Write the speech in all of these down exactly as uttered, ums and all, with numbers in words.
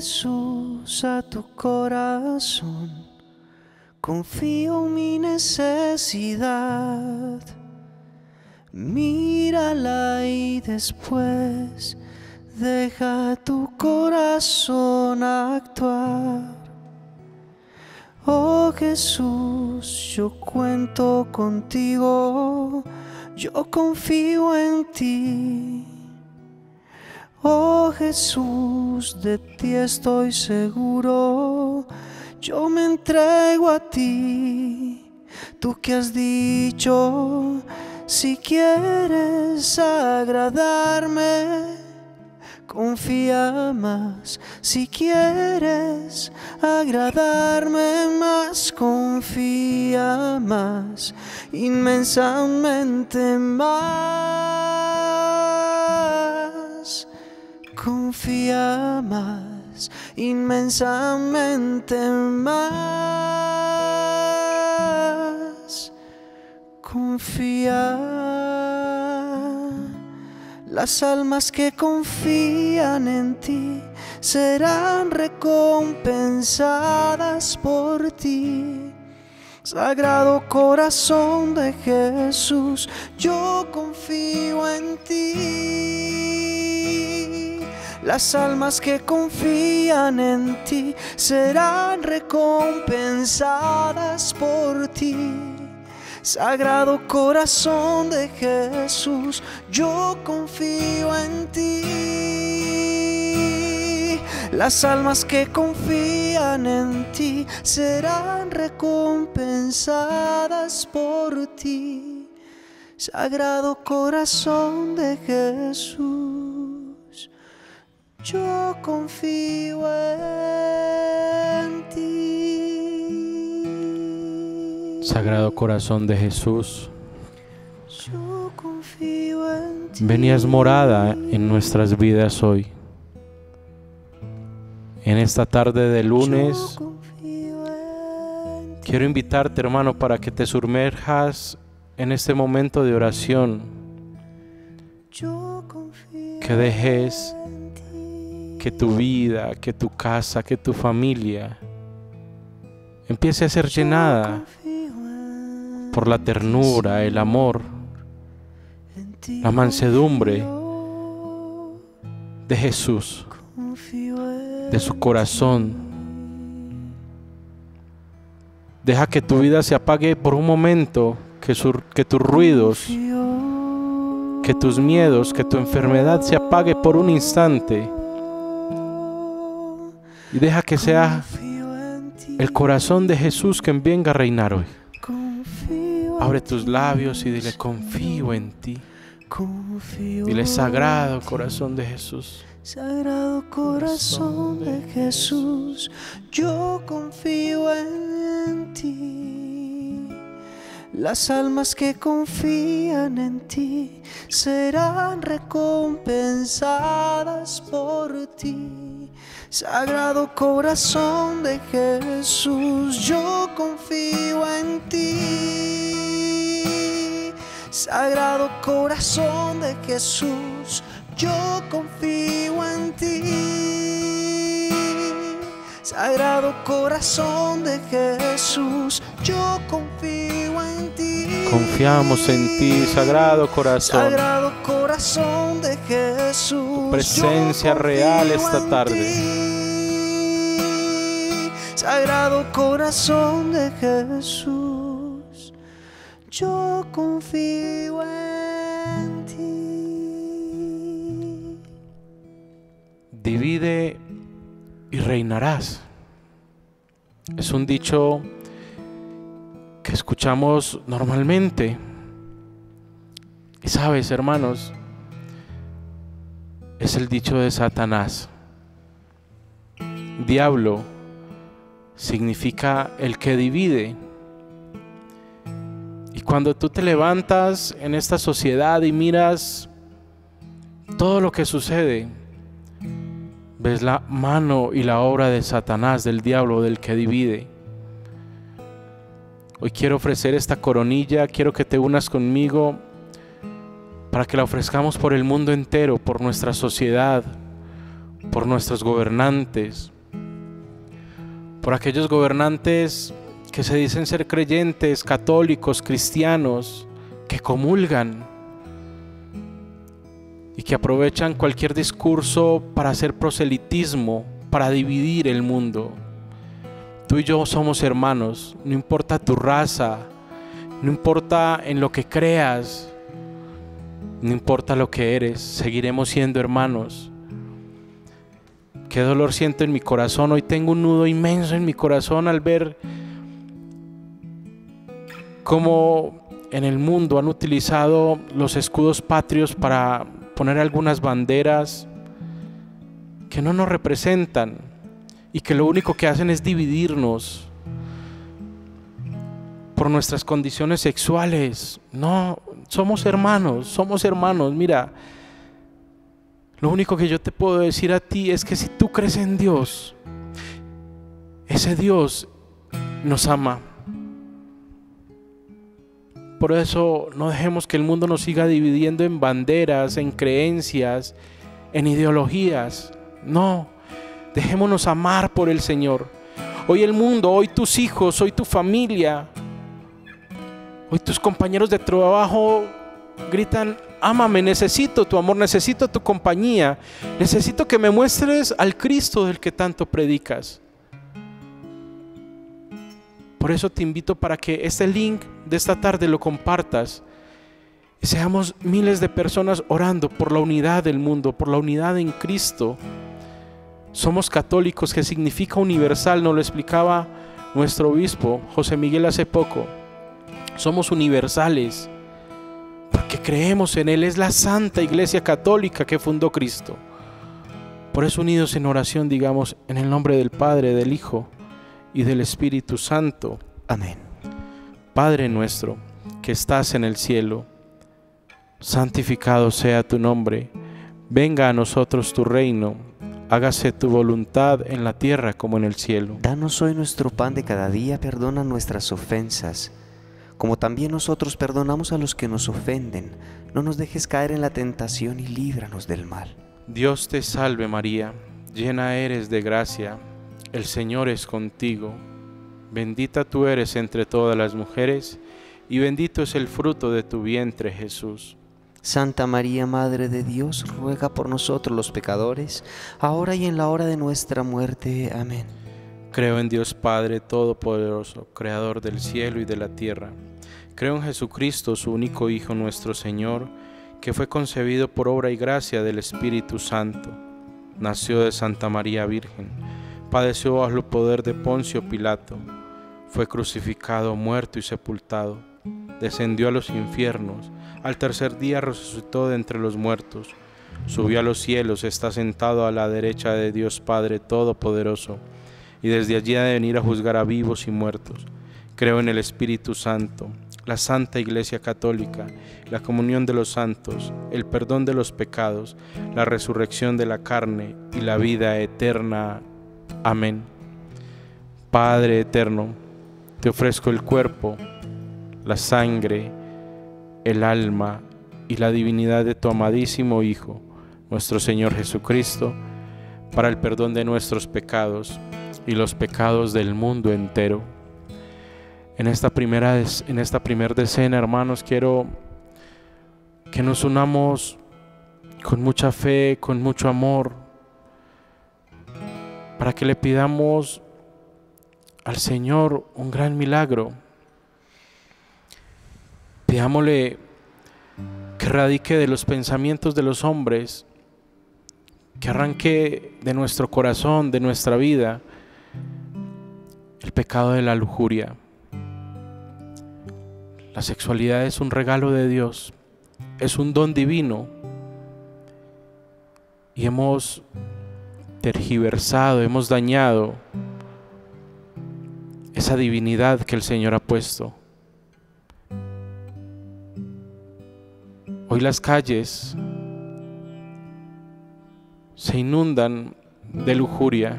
Jesús, a tu corazón. Confío en mi necesidad. Mírala y después deja tu corazón actuar. Oh Jesús, yo cuento contigo, yo confío en ti. Oh Jesús, de ti estoy seguro, yo me entrego a ti. Tú que has dicho, si quieres agradarme, confía más. Si quieres agradarme más, confía más, inmensamente más. Confía más, inmensamente más. Confía. Las almas que confían en ti serán recompensadas por ti. Sagrado corazón de Jesús, yo confío en ti. Las almas que confían en ti serán recompensadas por ti. Sagrado corazón de Jesús, yo confío en ti. Las almas que confían en ti serán recompensadas por ti. Sagrado corazón de Jesús, yo confío en ti. Sagrado corazón de Jesús, yo confío en ti. ven y haz morada en nuestras vidas hoy. En esta tarde de lunes, quiero invitarte, hermano, para que te sumerjas en este momento de oración. Que dejes que tu vida, que tu casa, que tu familia empiece a ser llenada por la ternura, el amor, la mansedumbre de Jesús, de su corazón. Deja que tu vida se apague por un momento, que, su, que tus ruidos, que tus miedos, que tu enfermedad se apague por un instante. Y deja que sea el corazón de Jesús quien venga a reinar hoy. Abre tus labios y dile: confío en ti. Dile: sagrado corazón de Jesús. Sagrado corazón de Jesús, yo confío en ti. Las almas que confían en ti serán recompensadas por ti. Sagrado corazón de Jesús, yo confío en ti. Sagrado corazón de Jesús, yo confío en ti. Sagrado corazón de Jesús, yo confío en ti. Confiamos en ti, Sagrado Corazón. Sagrado corazón de Jesús, tu presencia real esta tarde. Sagrado corazón de Jesús, yo confío en ti. Divide y reinarás. Es un dicho que escuchamos normalmente. Y sabes, hermanos, es el dicho de Satanás. Diablo significa el que divide. Y cuando tú te levantas en esta sociedad y miras todo lo que sucede, ves la mano y la obra de Satanás, del diablo, del que divide. Hoy quiero ofrecer esta coronilla, quiero que te unas conmigo para que la ofrezcamos por el mundo entero, por nuestra sociedad, por nuestros gobernantes, por aquellos gobernantes que se dicen ser creyentes, católicos, cristianos, que comulgan y que aprovechan cualquier discurso para hacer proselitismo, para dividir el mundo. Tú y yo somos hermanos, no importa tu raza, no importa en lo que creas, no importa lo que eres, seguiremos siendo hermanos. Qué dolor siento en mi corazón, hoy tengo un nudo inmenso en mi corazón al ver cómo en el mundo han utilizado los escudos patrios para poner algunas banderas que no nos representan y que lo único que hacen es dividirnos por nuestras condiciones sexuales. No, somos hermanos, somos hermanos. Mira, lo único que yo te puedo decir a ti es que si tú crees en Dios, ese Dios nos ama. Por eso no dejemos que el mundo nos siga dividiendo en banderas, en creencias, en ideologías. No, dejémonos amar por el Señor. Hoy el mundo, hoy tus hijos, hoy tu familia, hoy tus compañeros de trabajo gritan: ámame, necesito tu amor, necesito tu compañía, necesito que me muestres al Cristo del que tanto predicas. Por eso te invito para que este link de esta tarde lo compartas y seamos miles de personas orando por la unidad del mundo, por la unidad en Cristo. Somos católicos, que significa universal, nos lo explicaba nuestro obispo José Miguel hace poco. Somos universales porque creemos en Él, es la Santa Iglesia Católica que fundó Cristo. Por eso, unidos en oración, digamos: en el nombre del Padre, del Hijo y del Espíritu Santo. Amén. Padre nuestro que estás en el cielo, santificado sea tu nombre. Venga a nosotros tu reino. Hágase tu voluntad en la tierra como en el cielo. Danos hoy nuestro pan de cada día. Perdona nuestras ofensas, como también nosotros perdonamos a los que nos ofenden. No nos dejes caer en la tentación y líbranos del mal. Dios te salve María, llena eres de gracia, el Señor es contigo. Bendita tú eres entre todas las mujeres, y bendito es el fruto de tu vientre, Jesús. Santa María, Madre de Dios, ruega por nosotros los pecadores, ahora y en la hora de nuestra muerte. Amén. Creo en Dios Padre Todopoderoso, Creador del cielo y de la tierra. Creo en Jesucristo, su único Hijo, nuestro Señor, que fue concebido por obra y gracia del Espíritu Santo. Nació de Santa María Virgen, padeció bajo el poder de Poncio Pilato, fue crucificado, muerto y sepultado, descendió a los infiernos, al tercer día resucitó de entre los muertos, subió a los cielos, está sentado a la derecha de Dios Padre Todopoderoso, y desde allí ha de venir a juzgar a vivos y muertos. Creo en el Espíritu Santo, la Santa Iglesia Católica, la comunión de los santos, el perdón de los pecados, la resurrección de la carne y la vida eterna. Amén. Padre eterno, te ofrezco el cuerpo, la sangre, el alma y la divinidad de tu amadísimo Hijo, nuestro Señor Jesucristo, para el perdón de nuestros pecados y los pecados del mundo entero. En esta primera, en esta primer decena, hermanos, quiero que nos unamos con mucha fe, con mucho amor, para que le pidamos al Señor un gran milagro. Pidámosle que radique de los pensamientos de los hombres, que arranque de nuestro corazón, de nuestra vida, el pecado de la lujuria. La sexualidad es un regalo de Dios, es un don divino, y hemos tergiversado, hemos dañado esa divinidad que el Señor ha puesto. Hoy las calles se inundan de lujuria.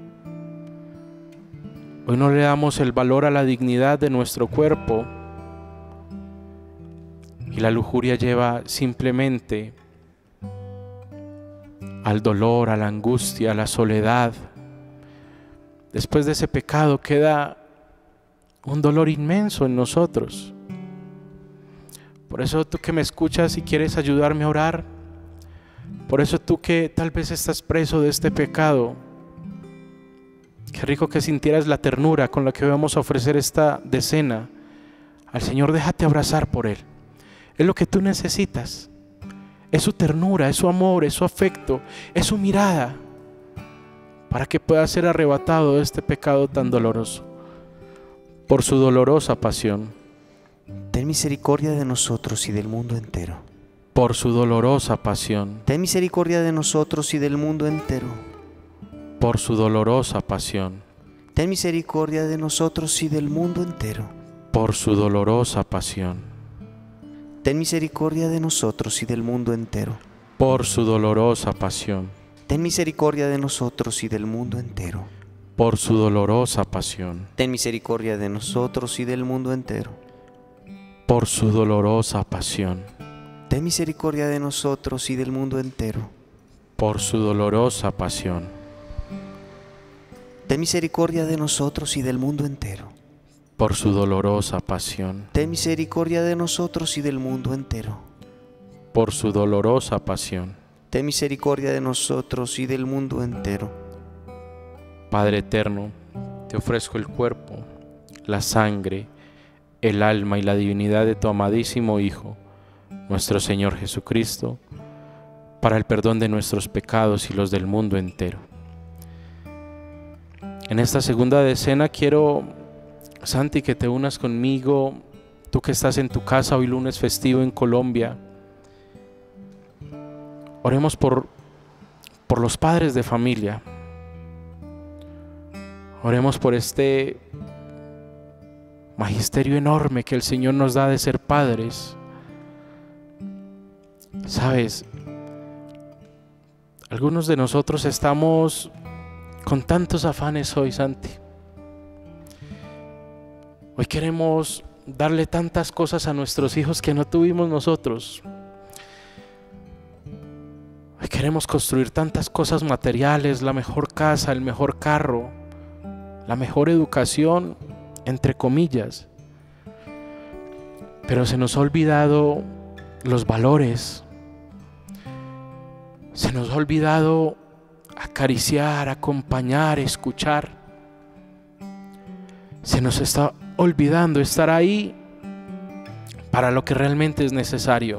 Hoy no le damos el valor a la dignidad de nuestro cuerpo, y la lujuria lleva simplemente al dolor, a la angustia, a la soledad. después de ese pecado queda un dolor inmenso en nosotros. Por eso tú que me escuchas y quieres ayudarme a orar, por eso tú que tal vez estás preso de este pecado, qué rico que sintieras la ternura con la que vamos a ofrecer esta decena al Señor. Déjate abrazar por Él. Es lo que tú necesitas. Es su ternura, es su amor, es su afecto, es su mirada, para que puedas ser arrebatado de este pecado tan doloroso. Por su dolorosa pasión. Ten misericordia de nosotros y del mundo entero. Por su dolorosa pasión. Ten misericordia de nosotros y del mundo entero. Por su dolorosa pasión. Ten misericordia de nosotros y del mundo entero. Por su dolorosa pasión. Ten misericordia de nosotros y del mundo entero. Por su dolorosa pasión. Ten misericordia de nosotros y del mundo entero. Por su dolorosa pasión. Ten misericordia de nosotros y del mundo entero. Por su dolorosa pasión. Ten misericordia de nosotros y del mundo entero. Por su dolorosa pasión. Ten misericordia de nosotros y del mundo entero. Por su dolorosa pasión. Ten misericordia de nosotros y del mundo entero. Por su dolorosa pasión. Ten misericordia de nosotros y del mundo entero. Padre eterno, te ofrezco el cuerpo, la sangre, el alma y la divinidad de tu amadísimo Hijo, nuestro Señor Jesucristo, para el perdón de nuestros pecados y los del mundo entero. En esta segunda decena quiero, Santi, que te unas conmigo, tú que estás en tu casa hoy lunes festivo en Colombia. Oremos por, por los padres de familia. Oremos por este magisterio enorme que el Señor nos da de ser padres. Sabes, algunos de nosotros estamos con tantos afanes hoy, Santi. Hoy queremos darle tantas cosas a nuestros hijos que no tuvimos nosotros. Hoy queremos construir tantas cosas materiales, la mejor casa, el mejor carro, la mejor educación, entre comillas. Pero se nos ha olvidado los valores. Se nos ha olvidado acariciar, acompañar, escuchar. Se nos está olvidando estar ahí para lo que realmente es necesario.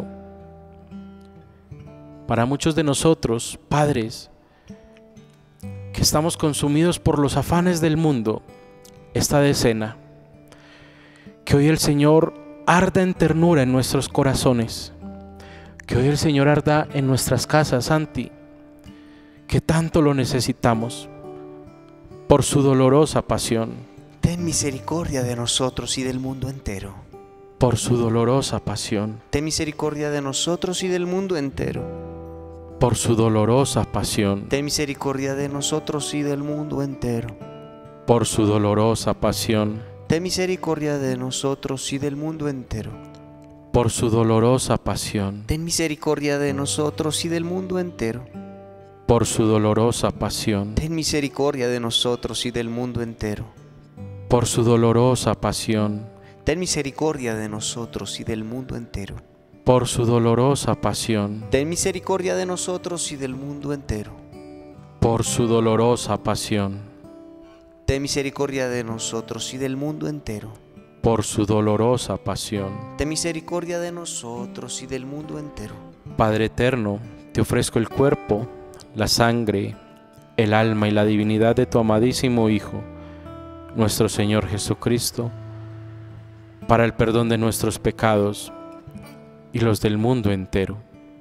Para muchos de nosotros, padres, que estamos consumidos por los afanes del mundo, esta decena, que hoy el Señor arda en ternura en nuestros corazones, que hoy el Señor arda en nuestras casas, Santi, que tanto lo necesitamos, por su dolorosa pasión. Ten misericordia de nosotros y del mundo entero. Por su dolorosa pasión. Ten misericordia de nosotros y del mundo entero. Por su dolorosa pasión. Ten misericordia de nosotros y del mundo entero. Por su dolorosa pasión. Ten misericordia de nosotros y del mundo entero. Por su dolorosa pasión. Ten misericordia de nosotros y del mundo entero. Por su dolorosa pasión. Ten misericordia de nosotros y del mundo entero. Por su dolorosa pasión. Ten misericordia de nosotros y del mundo entero. Por su dolorosa pasión. Ten misericordia de nosotros y del mundo entero. Por su dolorosa pasión. Ten misericordia de nosotros y del mundo entero. Por su dolorosa pasión. Ten misericordia de nosotros y del mundo entero. Padre eterno, te ofrezco el cuerpo, la sangre, el alma y la divinidad de tu amadísimo Hijo, nuestro Señor Jesucristo, para el perdón de nuestros pecados y los del mundo entero.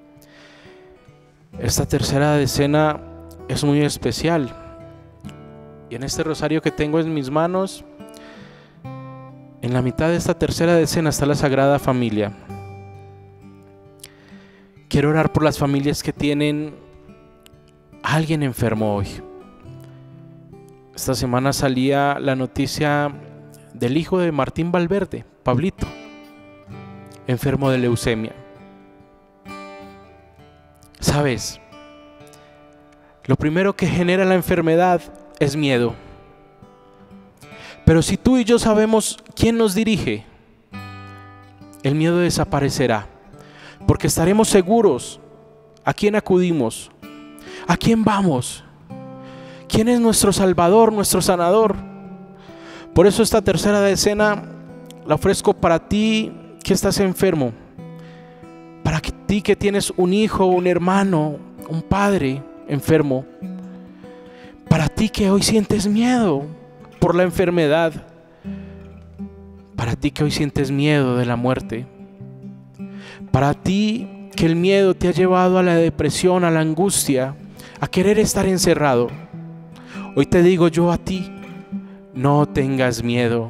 Esta tercera decena es muy especial, y en este rosario que tengo en mis manos, en la mitad de esta tercera decena está la Sagrada Familia. Quiero orar por las familias que tienen a alguien enfermo hoy. Esta semana salía la noticia del hijo de Martín Valverde, Pablito, enfermo de leucemia. ¿Sabes? Lo primero que genera la enfermedad es miedo. Pero si tú y yo sabemos quién nos dirige, el miedo desaparecerá, porque estaremos seguros a quién acudimos, a quién vamos, quién es nuestro Salvador, nuestro sanador. Por eso esta tercera decena la ofrezco para ti que estás enfermo, para ti que tienes un hijo, un hermano, un padre enfermo, para ti que hoy sientes miedo por la enfermedad, para ti que hoy sientes miedo de la muerte, para ti que el miedo te ha llevado a la depresión, a la angustia, a querer estar encerrado. Hoy te digo yo a ti, no tengas miedo.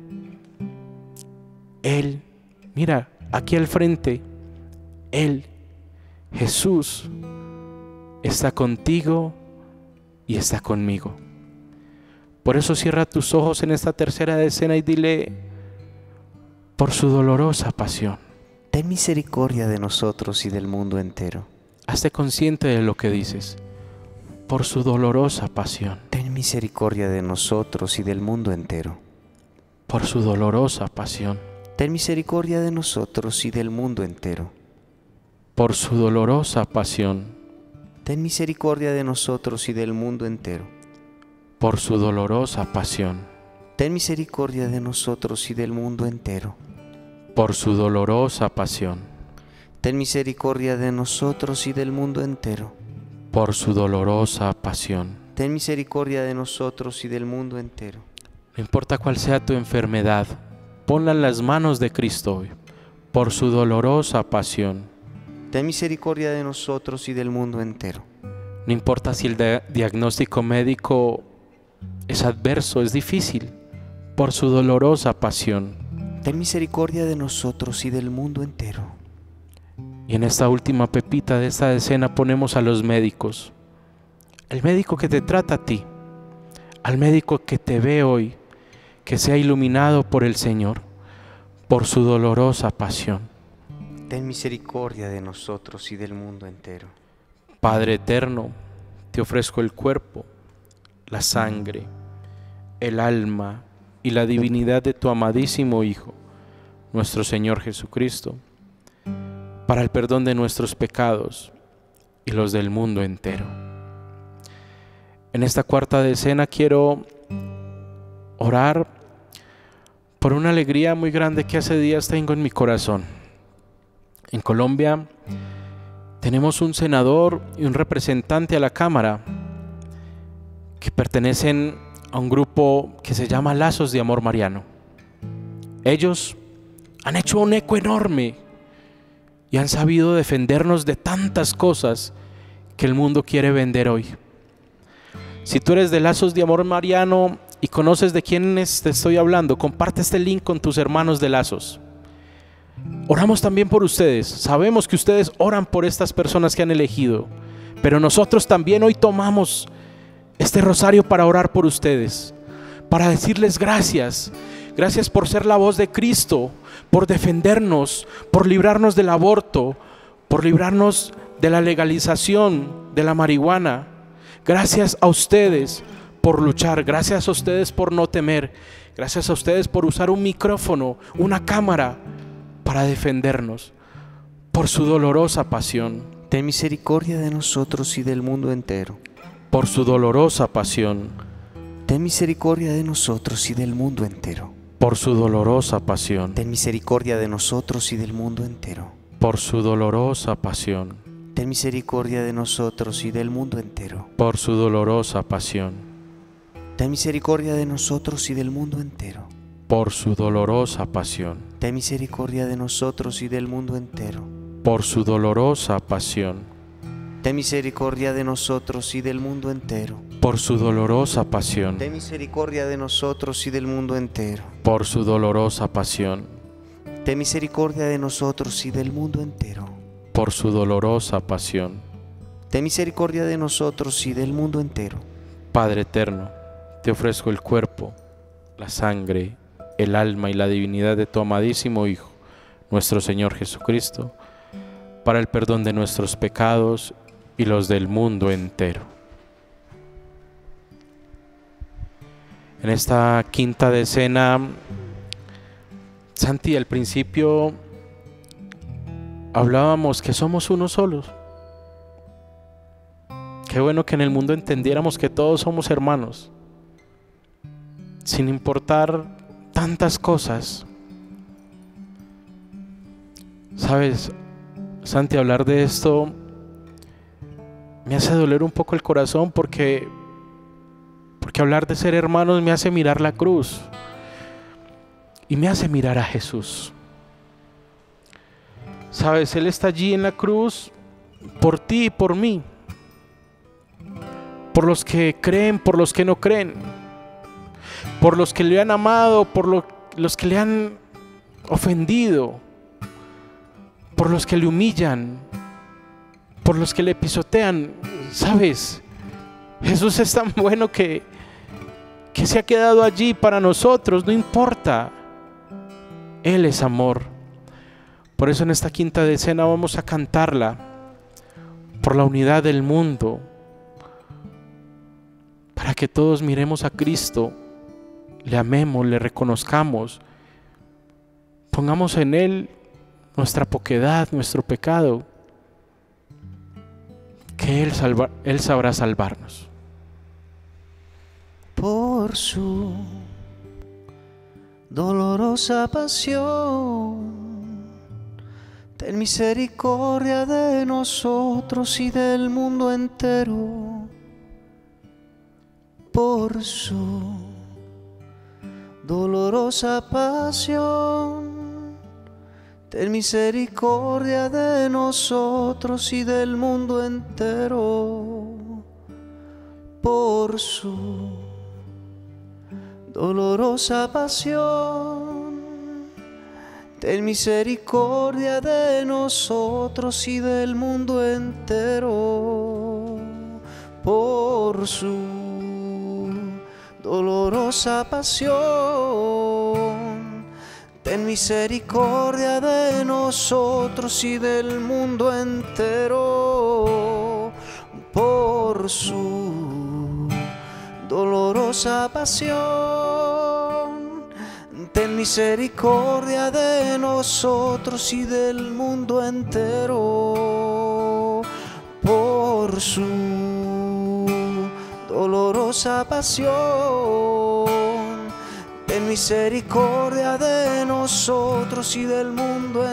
Él, mira, aquí al frente, Él, Jesús, está contigo y está conmigo. Por eso cierra tus ojos en esta tercera decena y dile: por su dolorosa pasión, ten misericordia de nosotros y del mundo entero. hazte consciente de lo que dices. Por su dolorosa pasión, ten misericordia de nosotros y del mundo entero. por su dolorosa pasión, ten misericordia de nosotros y del mundo entero. por su dolorosa pasión, ten misericordia de nosotros y del mundo entero. por su dolorosa pasión, ten misericordia de nosotros y del mundo entero. por su dolorosa pasión, ten misericordia de nosotros y del mundo entero. por su dolorosa pasión. Ten misericordia de nosotros y del mundo entero. No importa cuál sea tu enfermedad, ponla en las manos de Cristo hoy, por su dolorosa pasión. Ten misericordia de nosotros y del mundo entero. No importa si el de- diagnóstico médico es adverso, es difícil, por su dolorosa pasión. Ten misericordia de nosotros y del mundo entero. Y en esta última pepita de esta decena ponemos a los médicos. El médico que te trata a ti, al médico que te ve hoy, que sea iluminado por el Señor, por su dolorosa pasión. Ten misericordia de nosotros y del mundo entero. Padre eterno, te ofrezco el cuerpo, la sangre, el alma y la divinidad de tu amadísimo Hijo, nuestro Señor Jesucristo, para el perdón de nuestros pecados y los del mundo entero. En esta cuarta decena quiero orar por una alegría muy grande que hace días tengo en mi corazón. En Colombia tenemos un senador y un representante a la Cámara que pertenecen a un grupo que se llama Lazos de Amor Mariano. Ellos han hecho un eco enorme y han sabido defendernos de tantas cosas que el mundo quiere vender hoy. Si tú eres de Lazos de Amor Mariano y conoces de quiénes te estoy hablando, comparte este link con tus hermanos de Lazos. Oramos también por ustedes. Sabemos que ustedes oran por estas personas que han elegido, pero nosotros también hoy tomamos este rosario para orar por ustedes, para decirles gracias. Gracias por ser la voz de Cristo, por defendernos, por librarnos del aborto, por librarnos de la legalización de la marihuana. Gracias a ustedes por luchar, gracias a ustedes por no temer, gracias a ustedes por usar un micrófono, una cámara para defendernos, por su dolorosa pasión. Ten misericordia de nosotros y del mundo entero. Por su dolorosa pasión. Ten misericordia de nosotros y del mundo entero. Por su dolorosa pasión. Ten misericordia de nosotros y del mundo entero. Por su dolorosa pasión. Ten misericordia de nosotros y del mundo entero. Por su dolorosa pasión. Ten misericordia de nosotros y del mundo entero. Por su dolorosa pasión. Ten misericordia de nosotros y del mundo entero. Por su dolorosa pasión. Ten misericordia de nosotros y del mundo entero. Por su dolorosa pasión. Ten misericordia de nosotros y del mundo entero. Por su dolorosa pasión. Ten misericordia de nosotros y del mundo entero. Por su dolorosa pasión. Ten misericordia de nosotros y del mundo entero. Padre eterno, te ofrezco el cuerpo, la sangre, el alma y la divinidad de tu amadísimo Hijo, nuestro Señor Jesucristo, para el perdón de nuestros pecados y los del mundo entero. En esta quinta decena, Santi, al principio hablábamos que somos uno solos. Qué bueno que en el mundo entendiéramos que todos somos hermanos, sin importar tantas cosas. Sabes, Santi, hablar de esto me hace doler un poco el corazón porque, porque hablar de ser hermanos me hace mirar la cruz y me hace mirar a Jesús. Sabes, Él está allí en la cruz por ti y por mí, por los que creen, por los que no creen, por los que le han amado, por lo, los que le han ofendido, por los que le humillan, por los que le pisotean. Sabes, Jesús es tan bueno que, que se ha quedado allí para nosotros, no importa. Él es amor. Por eso en esta quinta decena vamos a cantarla por la unidad del mundo, para que todos miremos a Cristo, le amemos, le reconozcamos, pongamos en Él nuestra poquedad, nuestro pecado, que Él, salva, Él sabrá salvarnos. Por su dolorosa pasión, ten misericordia de nosotros y del mundo entero. Por su dolorosa pasión, ten misericordia de nosotros y del mundo entero. Por su dolorosa pasión, ten misericordia de nosotros y del mundo entero. Por su dolorosa pasión, ten misericordia de nosotros y del mundo entero. Por su dolorosa pasión, ten misericordia de nosotros y del mundo entero. Por su dolorosa pasión, ten misericordia de nosotros y del mundo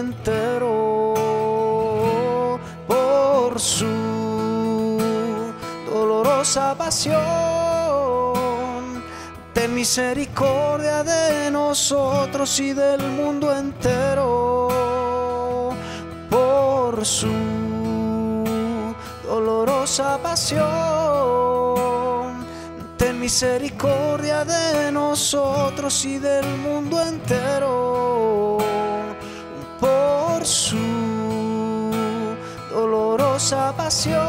entero. Por su dolorosa pasión, ten misericordia de nosotros y del mundo entero. Por su dolorosa pasión, ten misericordia de nosotros y del mundo entero. Por su dolorosa pasión,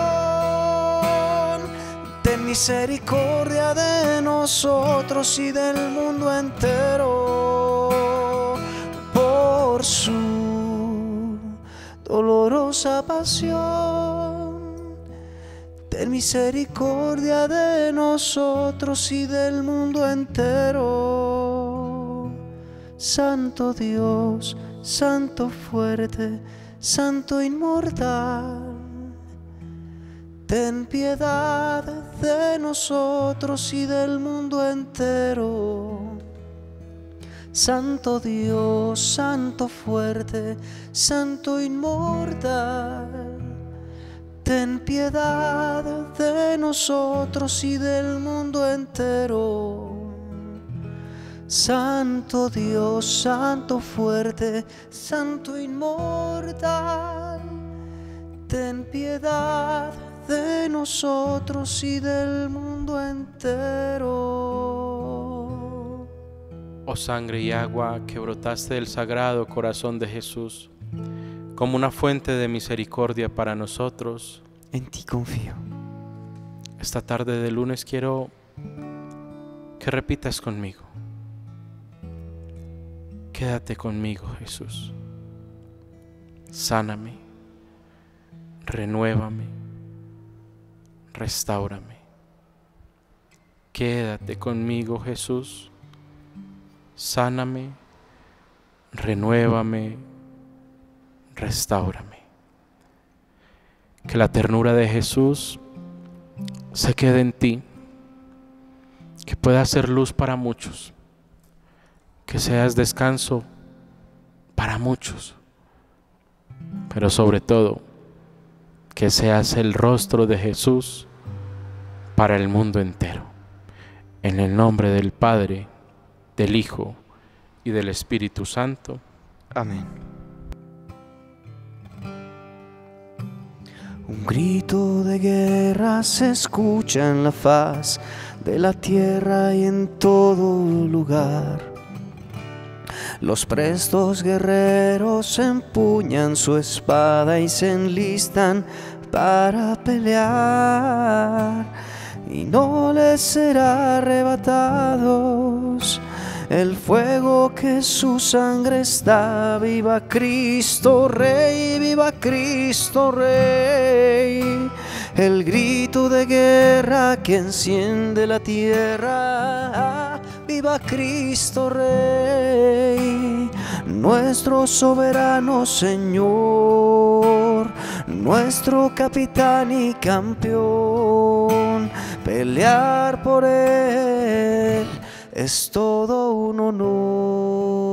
ten misericordia de nosotros y del mundo entero. Por su dolorosa pasión, ten misericordia de nosotros y del mundo entero. Santo Dios, Santo fuerte, Santo inmortal, ten piedad de nosotros y del mundo entero. Santo Dios, Santo fuerte, Santo inmortal, ten piedad de nosotros y del mundo entero. Santo Dios, Santo fuerte, Santo inmortal, ten piedad de nosotros y del mundo entero. Oh sangre y agua que brotaste del sagrado corazón de Jesús, como una fuente de misericordia para nosotros, en ti confío. Esta tarde de lunes quiero que repitas conmigo: quédate conmigo, Jesús. Sáname, renuévame, restáurame. Quédate conmigo, Jesús. Sáname, renuévame, restáurame. Que la ternura de Jesús se quede en ti, que pueda ser luz para muchos, que seas descanso para muchos, pero sobre todo, que seas el rostro de Jesús para el mundo entero. En el nombre del Padre, del Hijo y del Espíritu Santo. Amén. Un grito de guerra se escucha en la faz de la tierra y en todo lugar. Los prestos guerreros empuñan su espada y se enlistan para pelear, y no les será arrebatados el fuego que su sangre está. Viva Cristo Rey, viva Cristo Rey. El grito de guerra que enciende la tierra. Viva Cristo Rey, nuestro soberano Señor, nuestro capitán y campeón. Pelear por Él es todo un honor.